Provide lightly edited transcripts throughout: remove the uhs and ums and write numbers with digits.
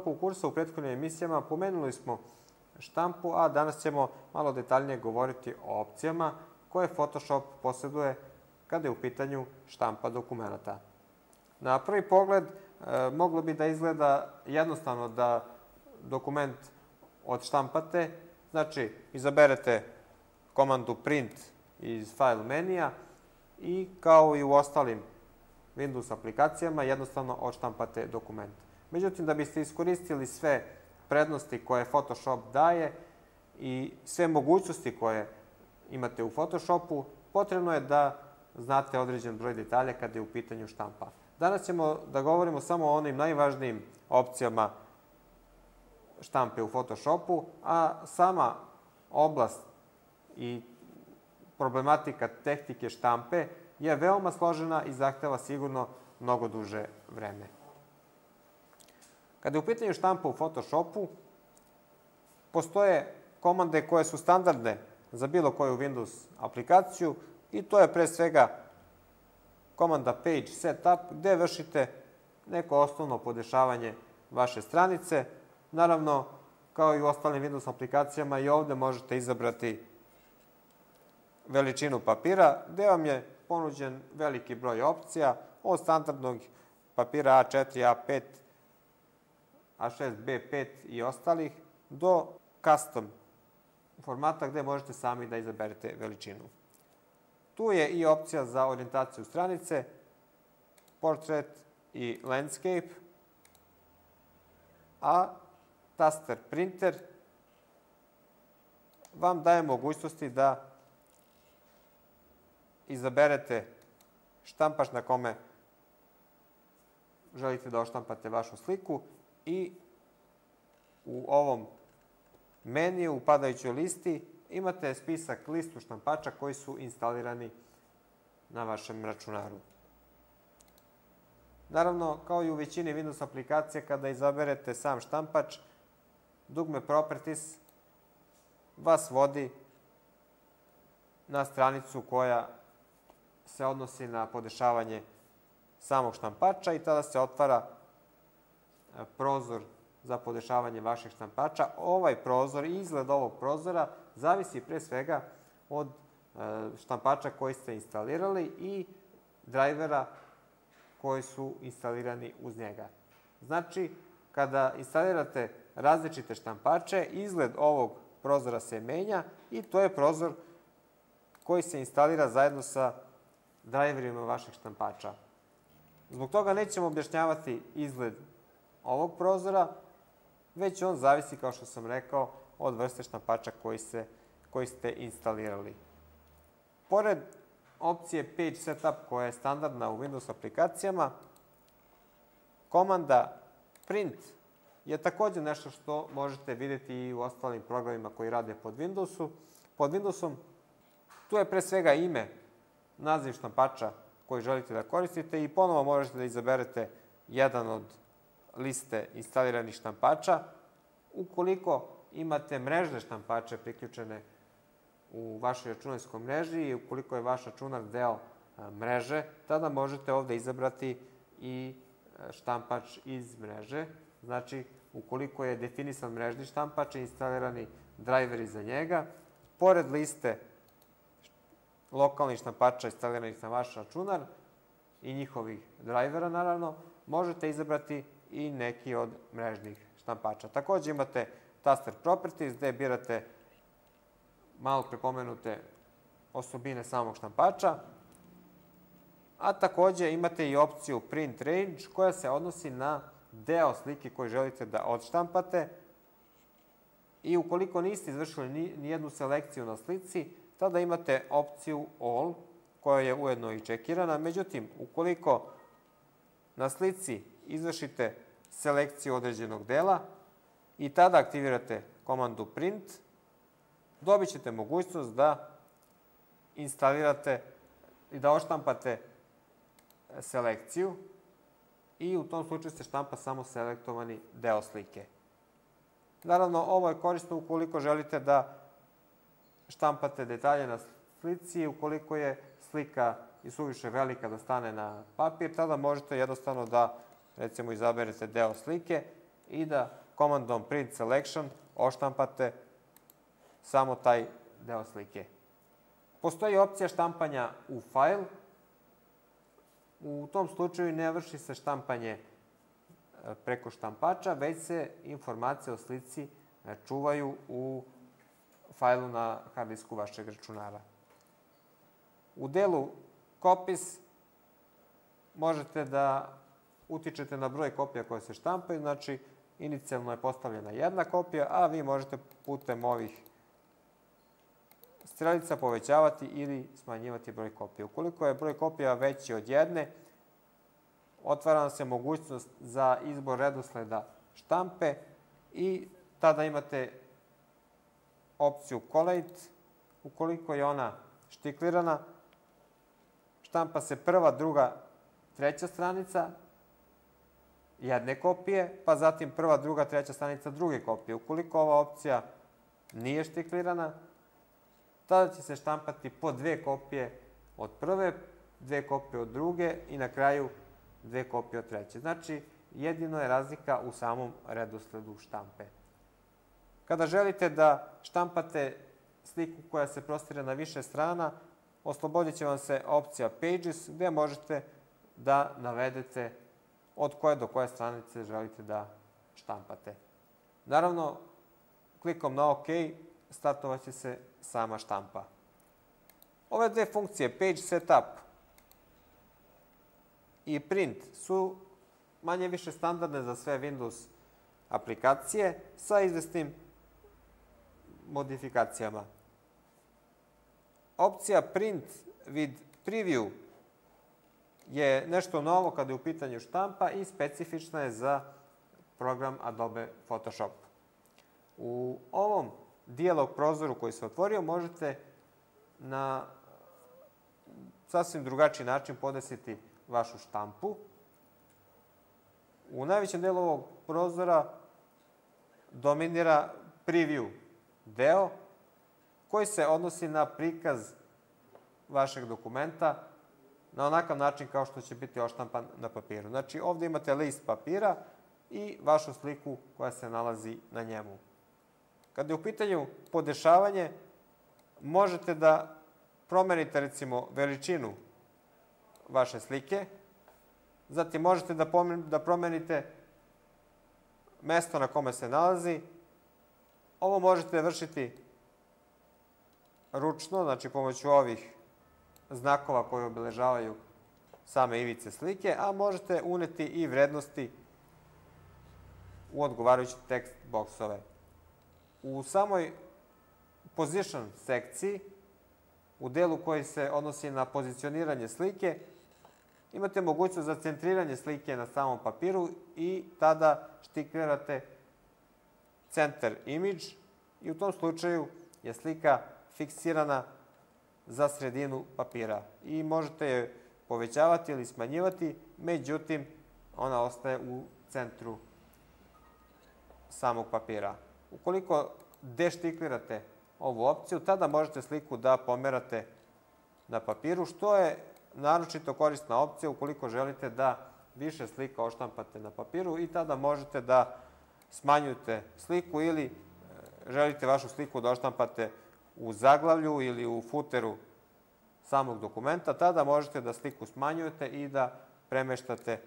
toku kursa u prethodnim emisijama pomenuli smo štampu, a danas ćemo malo detaljnije govoriti o opcijama koje Photoshop posjeduje kada je u pitanju štampa dokumenta. Na prvi pogled moglo bi da izgleda jednostavno da dokument odštampate, znači izaberete komandu print iz file menija i kao i u ostalim Windows aplikacijama jednostavno odštampate dokument. Međutim, da biste iskoristili sve prednosti koje Photoshop daje i sve mogućnosti koje imate u Photoshopu, potrebno je da znate određen broj detalja kada je u pitanju štampa. Danas ćemo da govorimo samo o onim najvažnijim opcijama štampe u Photoshopu, a sama oblast i problematika tehnike štampe je veoma složena i zahteva sigurno mnogo duže vreme. Kada je u pitanju štampa u Photoshopu, postoje komande koje su standardne za bilo koju Windows aplikaciju i to je pre svega komanda Page Setup gde vršite neko osnovno podešavanje vaše stranice. Naravno, kao i u ostalim Windows aplikacijama i ovde možete izabrati veličinu papira gde vam je ponuđen veliki broj opcija od standardnog papira A4, A5, A6, B5 i ostalih do custom formata gde možete sami da izaberete veličinu. Tu je i opcija za orijentaciju stranice, portrait i landscape, a taster printer vam daje mogućnosti da izaberete štampač na kome želite da odštampate vašu sliku i u ovom meniju, u padajućoj listi, imate spisak listu štampača koji su instalirani na vašem računaru. Naravno, kao i u većini Windows aplikacija, kada izaberete sam štampač, dugme Properties vas vodi na stranicu koja se odnosi na podešavanje samog štampača i tada se otvara prozor za podešavanje vašeg štampača. Ovaj prozor i izgled ovog prozora zavisi pre svega od štampača koji ste instalirali i drajvera koji su instalirani uz njega. Znači, kada instalirate različite štampače, izgled ovog prozora se menja i to je prozor koji se instalira zajedno sa drajverima vašeg štampača. Zbog toga nećemo objašnjavati izgled ovog prozora, već on zavisi, kao što sam rekao, od vrste štampača koji ste instalirali. Pored opcije Page Setup, koja je standardna u Windows aplikacijama, komanda Print je takođe nešto što možete videti i u ostalim programima koji rade pod Windowsom. Tu je pre svega ime, naziv štampača koji želite da koristite i ponovo možete da izaberete jedan od liste instaliranih štampača. Ukoliko imate mrežne štampače priključene u vašoj računarskoj mreži i ukoliko je vaš računar deo mreže, tada možete ovde izabrati i štampač iz mreže. Znači, ukoliko je definisan mrežni štampač i instalirani drajveri za njega, pored liste lokalnih štampača instaliranih na vaš računar i njihovih drajvera, naravno, možete izabrati i neki od mrežnih štampača. Takođe imate taster Properties gde birate malo prepomenute osobine samog štampača, a takođe imate i opciju Print Range koja se odnosi na deo slike koji želite da odštampate i ukoliko niste izvršili nijednu selekciju na slici, tada imate opciju All koja je ujedno i čekirana. Međutim, ukoliko na slici izvršite selekciju određenog dela i tada aktivirate komandu Print, dobit ćete mogućnost da instalirate i da odštampate selekciju i u tom slučaju se štampa samo selektovani deo slike. Naravno, ovo je korisno ukoliko želite da štampate detalje na slici, ukoliko je slika isuviše velika da stane na papir, tada možete jednostavno da, recimo, izaberete deo slike i da komandom print selection oštampate samo taj deo slike. Postoji opcija štampanja u file. U tom slučaju ne vrši se štampanje preko štampača, već se informacije o slici čuvaju u fajlu na hard disku vašeg računara. U delu copies možete da utičete na broj kopija koje se štampaju, znači inicijalno je postavljena jedna kopija, a vi možete putem ovih strelica povećavati ili smanjivati broj kopija. Ukoliko je broj kopija veći od jedne, otvara nam se mogućnost za izbor redosleda štampe i tada imate opciju collate. Ukoliko je ona štiklirana, štampa se prva, druga, treća stranica jedne kopije, pa zatim prva, druga, treća stranica druge kopije. Ukoliko ova opcija nije štiklirana, tada će se štampati po dve kopije od prve, dve kopije od druge i na kraju dve kopije od treće. Znači, jedino je razlika u samom redosledu štampe. Kada želite da štampate sliku koja se prostire na više strana, oslobodit će vam se opcija Pages, gde možete da navedete od koje do koje stranice želite da štampate. Naravno, klikom na OK, startovat će se sama štampa. Ove dve funkcije, Page Setup i Print, su manje više standardne za sve Windows aplikacije sa izvesnim modifikacijama. Opcija Print with Preview je nešto novo kada je u pitanju štampa i specifična je za program Adobe Photoshop. U ovom dijalog prozoru koji se otvorio možete na sasvim drugačiji način podesiti vašu štampu. U najvećem delu ovog prozora dominira Preview deo koji se odnosi na prikaz vašeg dokumenta na onakav način kao što će biti oštampan na papiru. Znači, ovdje imate list papira i vašu sliku koja se nalazi na njemu. Kada je u pitanju podešavanje, možete da promenite, recimo, veličinu vaše slike, zatim možete da promenite mesto na kome se nalazi. Ovo možete vršiti ručno, znači pomoću ovih znakova koji obeležavaju same ivice slike, a možete uneti i vrednosti u odgovarajući tekst boksove. U samoj Position sekciji, u delu koji se odnosi na pozicioniranje slike, imate mogućnost za centriranje slike na samom papiru i tada štiklirate Center Image i u tom slučaju je slika fiksirana za sredinu papira i možete je povećavati ili smanjivati, međutim, ona ostaje u centru samog papira. Ukoliko deštiklirate ovu opciju, tada možete sliku da pomerate na papiru, što je naročito korisna opcija ukoliko želite da više slika oštampate na papiru i tada možete da smanjujete sliku ili želite vašu sliku da oštampate u zaglavlju ili u footeru samog dokumenta, tada možete da sliku smanjujete i da premeštate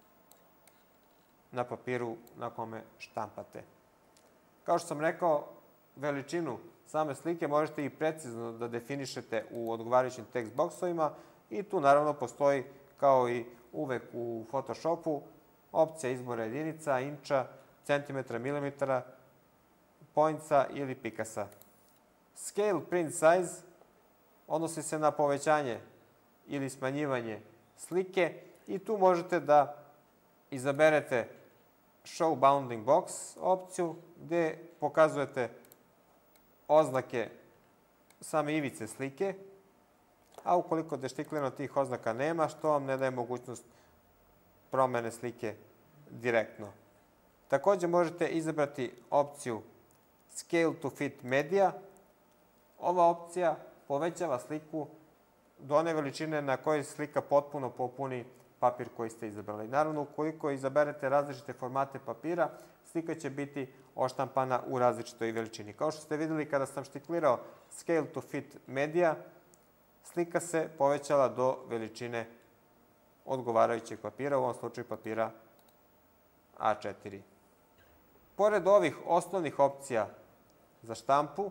na papiru na kome štampate. Kao što sam rekao, veličinu same slike možete i precizno da definišete u odgovarajućim tekst boksovima i tu naravno postoji, kao i uvek u Photoshopu, opcija izbora jedinica, inča, centimetra, milimetara, pointsa ili pikasa. Scale Print Size odnosi se na povećanje ili smanjivanje slike i tu možete da izaberete Show Bounding Box opciju gde pokazujete oznake same ivice slike, a ukoliko deštiklirano tih oznaka nema, što vam ne daje mogućnost promene slike direktno. Takođe možete izabrati opciju Scale to Fit Media. Ova opcija povećava sliku do one veličine na kojoj slika potpuno popuni papir koji ste izabrali. Naravno, ukoliko izaberete različite formate papira, slika će biti oštampana u različitoj veličini. Kao što ste videli kada sam štiklirao Scale to Fit Media, slika se povećala do veličine odgovarajućeg papira, u ovom slučaju papira A4. Pored ovih osnovnih opcija za štampu,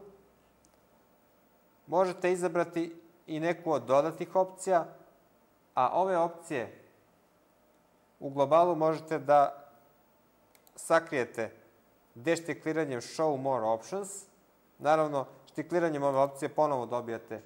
možete izabrati i neku od dodatnih opcija, a ove opcije u globalu možete da sakrijete deštikliranjem Show More Options. Naravno, štikliranjem ove opcije ponovo dobijate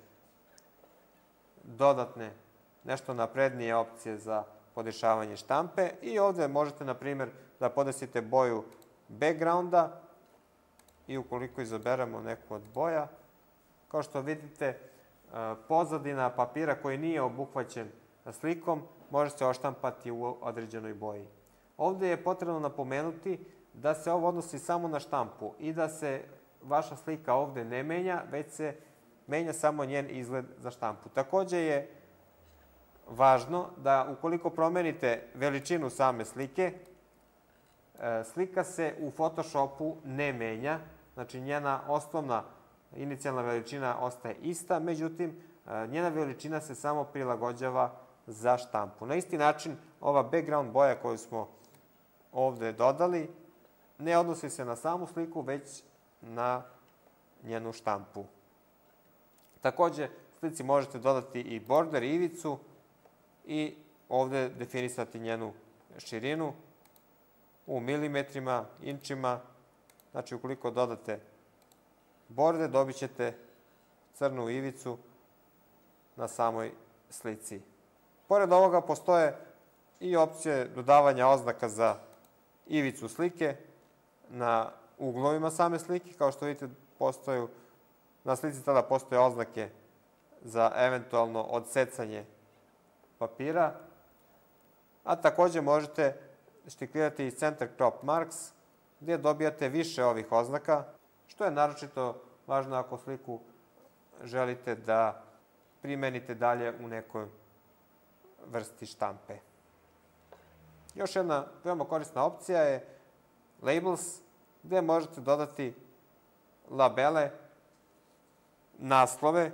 dodatne, nešto naprednije opcije za podešavanje štampe i ovde možete, na primjer, da podesite boju backgrounda i ukoliko izaberemo neku od boja, kao što vidite, pozadina papira koji nije obuhvaćen slikom može se oštampati u određenoj boji. Ovde je potrebno napomenuti da se ovo odnosi samo na štampu i da se vaša slika ovde ne menja, već se menja samo njen izgled za štampu. Takođe je važno da ukoliko promenite veličinu same slike, slika se u Photoshopu ne menja, znači njena osnovna inicijalna veličina ostaje ista, međutim, njena veličina se samo prilagođava za štampu. Na isti način, ova background boja koju smo ovde dodali ne odnosi se na samu sliku, već na njenu štampu. Takođe, slici možete dodati i border, ivicu i ovde definisati njenu širinu u milimetrima, inčima. Znači, ukoliko dodate border, dobit ćete crnu ivicu na samoj slici. Pored ovoga postoje i opcije dodavanja oznaka za ivicu slike na uglovima same slike. Kao što vidite, na slici tada postoje oznake za eventualno odsecanje papira, a takođe možete štiklirati i Center Crop Marks, gdje dobijate više ovih oznaka, što je naročito važno ako sliku želite da primenite dalje u nekoj vrsti štampe. Još jedna veoma korisna opcija je Labels, gde možete dodati labele, naslove.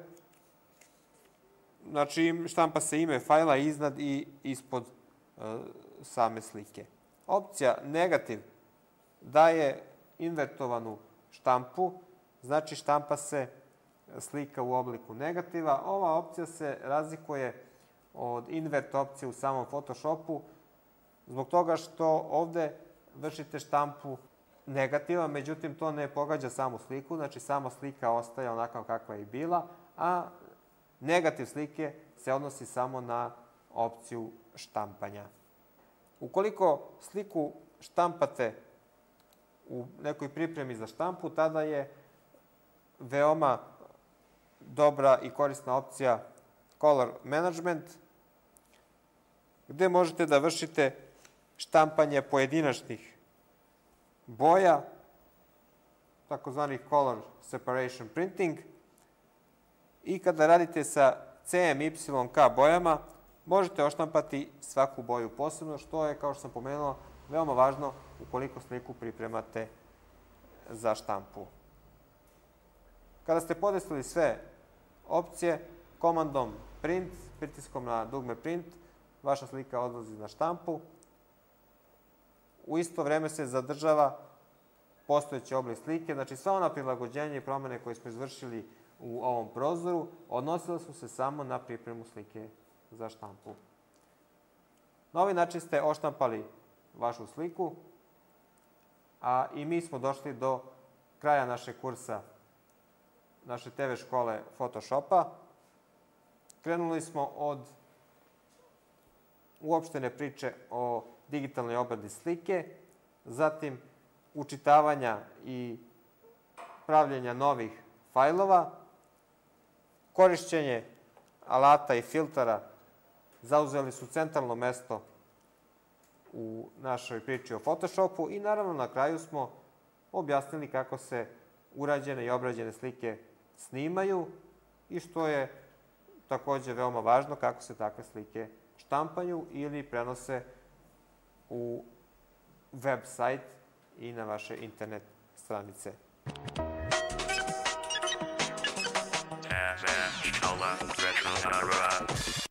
Znači, štampa se ime fajla iznad i ispod same slike. Opcija Negativ daje invertovanu štampu, znači štampa se slika u obliku negativa. Ova opcija se razlikuje od invert opcije u samom Photoshopu zbog toga što ovde vršite štampu negativa, međutim to ne pogađa samu sliku, znači sama slika ostaje onakva kakva je i bila, a negativ slike se odnosi samo na opciju štampanja. Ukoliko sliku štampate u nekoj pripremi za štampu, tada je veoma dobra i korisna opcija Color Management, gde možete da vršite štampanje pojedinačnih boja, takozvani Color Separation Printing, i kada radite sa CMYK bojama, možete oštampati svaku boju posebno, što je, kao što sam pomenuo, veoma važno ukoliko sliku pripremate za štampu. Kada ste podesili sve opcije, komandom Print, pritiskom na dugme Print, vaša slika odlazi na štampu. U isto vreme se zadržava postojeći oblik slike, znači sva ona prilagođenja i promene koje smo izvršili u ovom prozoru odnosile su se samo na pripremu slike za štampu. Na ovaj način ste oštampali vašu sliku, a i mi smo došli do kraja našeg kursa, naše TV škole Photoshopa. Krenuli smo od uopštene priče o digitalnoj obradi slike, zatim učitavanja i pravljenja novih fajlova, korišćenje alata i filtera zauzeli su centralno mesto u našoj priči o Photoshopu i naravno na kraju smo objasnili kako se urađene i obrađene slike snimaju i što je takođe veoma važno, kako se takve slike štampanju ili prenose u web sajt i na vaše internet stranice. FM Retro